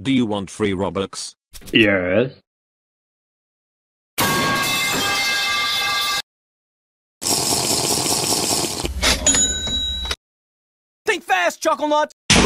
Do you want free Robux? Yes. Think fast, Chuckle Nuts!